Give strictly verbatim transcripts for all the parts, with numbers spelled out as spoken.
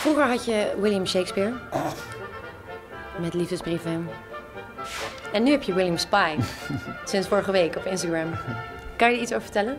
Vroeger had je William Shakespeare. Met liefdesbrieven. En nu heb je William Spy. Sinds vorige week op Instagram. Kan je er iets over vertellen?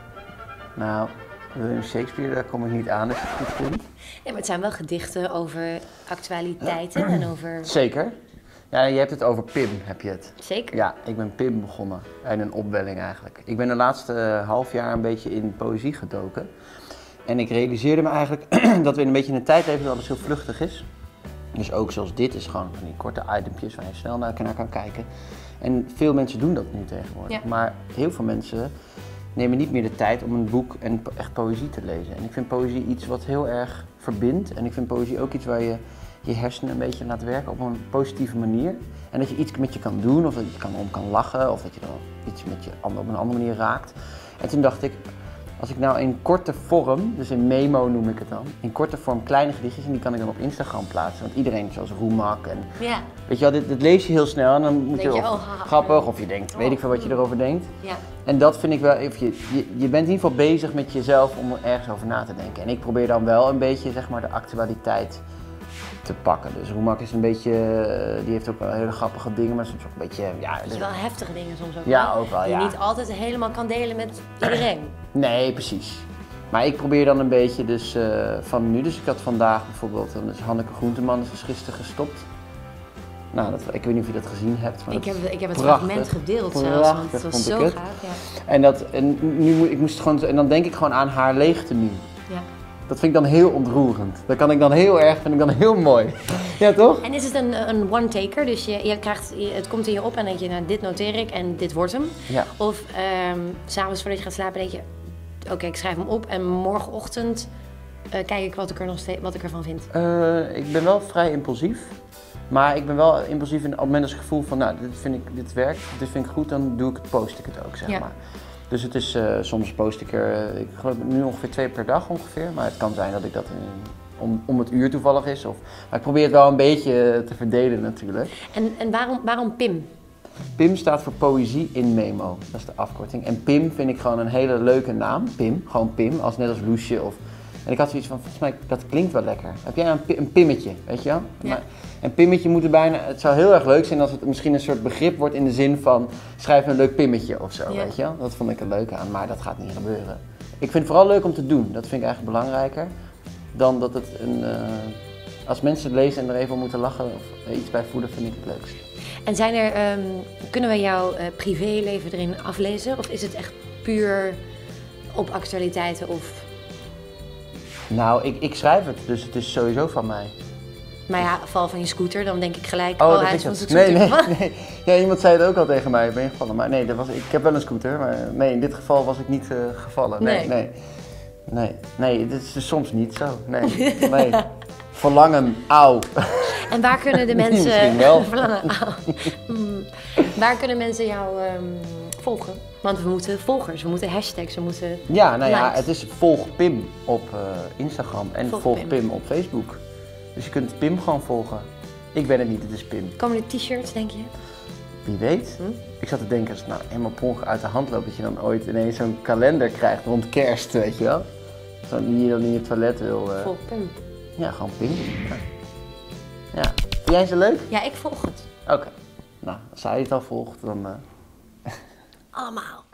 Nou, William Shakespeare, daar kom ik niet aan als je het goed vindt. Ja, maar het zijn wel gedichten over actualiteiten en over... Zeker. Ja, je hebt het over Pim, heb je het. Zeker? Ja, ik ben Pim begonnen. En een opwelling eigenlijk. Ik ben de laatste uh, half jaar een beetje in poëzie gedoken. En ik realiseerde me eigenlijk dat we in een beetje in een tijd leven dat alles heel vluchtig is. Dus ook zoals dit is gewoon van die korte itempjes waar je snel naar kan kijken. En veel mensen doen dat nu tegenwoordig. Ja. Maar heel veel mensen nemen niet meer de tijd om een boek en echt poëzie te lezen. En ik vind poëzie iets wat heel erg verbindt. En ik vind poëzie ook iets waar je je hersenen een beetje laat werken op een positieve manier. En dat je iets met je kan doen, of dat je kan, om kan lachen, of dat je dan iets met je op een andere manier raakt. En toen dacht ik, als ik nou in korte vorm, dus in memo noem ik het dan, in korte vorm kleine gedichtjes, en die kan ik dan op Instagram plaatsen. Want iedereen, zoals Roemak en, Ja. weet je wel, dit, dit lees je heel snel en dan moet Denk je, je, of oh, ha, grappig, of je denkt, oh. weet ik veel wat je erover denkt. Ja. En dat vind ik wel, of je, je, je bent in ieder geval bezig met jezelf om er ergens over na te denken. En ik probeer dan wel een beetje, zeg maar, de actualiteit te pakken. Dus Roemak is een beetje, die heeft ook wel hele grappige dingen, maar soms ook een beetje, ja... Dat is wel heftige dingen soms ook Ja, wel. ook wel, Die ja. je niet altijd helemaal kan delen met iedereen. Nee, precies. Maar ik probeer dan een beetje dus uh, van nu. Dus ik had vandaag bijvoorbeeld, dan is Hanneke Groenteman is dus gisteren gestopt. Nou, dat, ik weet niet of je dat gezien hebt. Maar Ik heb, ik heb het prachtig, fragment gedeeld zelfs, prachtig, want het was vond ik zo het. gaaf. Ja. En, dat, en, nu, moet- ik moest gewoon, en dan denk ik gewoon aan haar leegte nu. Ja. Dat vind ik dan heel ontroerend. Dat kan ik dan heel erg, vind ik dan heel mooi. Ja, toch? En is het een, een one-taker? Dus je, je krijgt, je- het komt in je op en dan denk je, nou, dit noteer ik en dit wordt hem. Ja. Of um, s'avonds voordat je gaat slapen denk je, oké, ik schrijf hem op en morgenochtend uh, kijk ik wat ik, er nog steeds, wat ik ervan vind. Uh, ik ben wel vrij impulsief. Maar ik ben wel impulsief in, op het moment als het gevoel van, nou, dit vind ik, dit werkt, dit vind ik goed, dan doe ik het, post ik het ook, zeg Ja. maar. Dus het is, uh, soms post ik er, uh, ik geloof nu ongeveer twee per dag ongeveer, maar het kan zijn dat ik dat in, om, om het uur toevallig is. Of, maar ik probeer het wel een beetje te verdelen natuurlijk. En, en waarom, waarom Pim? Pim staat voor Poëzie in Memo, dat is de afkorting. En Pim vind ik gewoon een hele leuke naam, Pim, gewoon Pim, als, net als Loesje of... En ik had zoiets van, volgens mij, dat klinkt wel lekker. Heb jij een, pi- een pimmetje, weet je wel? Ja. Maar, en pimmetje moet er bijna, het zou heel erg leuk zijn als het misschien een soort begrip wordt in de zin van schrijf een leuk pimmetje of zo, Ja. weet je wel? Dat vond ik er leuk aan, maar dat gaat niet gebeuren. Ik vind het vooral leuk om te doen, dat vind ik eigenlijk belangrijker. Dan dat het een, uh, als mensen het lezen en er even om moeten lachen of iets bij voelen, vind ik het leukst. En zijn er, um, kunnen we jouw uh, privéleven erin aflezen? Of is het echt puur op actualiteiten of... Nou, ik, ik schrijf het, dus het is sowieso van mij. Maar ja, val van je scooter, dan denk ik gelijk, Oh, oh, dat hij is is van het. zijn Nee, scooter. nee, nee. Ja, iemand zei het ook al tegen mij, ben je gevallen? Maar nee, dat was, ik heb wel een scooter, maar nee, in dit geval was ik niet uh, gevallen. Nee, Nee. nee. Nee, nee, dit is dus soms niet zo. Nee, nee. Verlangen, auw. En waar kunnen de mensen... Misschien wel. Verlangen, auw. Mm. Waar kunnen mensen jou um, volgen? Want we moeten volgers, we moeten hashtags, we moeten... Ja, nou ja, likes. het is volg Pim op uh, Instagram en Volg volg, Pim. Pim. op Facebook. Dus je kunt Pim gewoon volgen. Ik ben het niet, het is Pim. Komen er t-shirts, denk je? Wie weet. Hm? Ik zat te denken, als het nou helemaal per ongeluk uit de hand loopt, dat je dan ooit ineens zo'n kalender krijgt rond kerst, weet je wel? Zo'n die je dan in je toilet wil. Uh... Volg Pim. Ja, gewoon Pim. Ja. Ja. Vind jij ze leuk? Ja, ik volg het. Oké. Okay. Nou, als hij het al volgt, dan... Uh... Allemaal.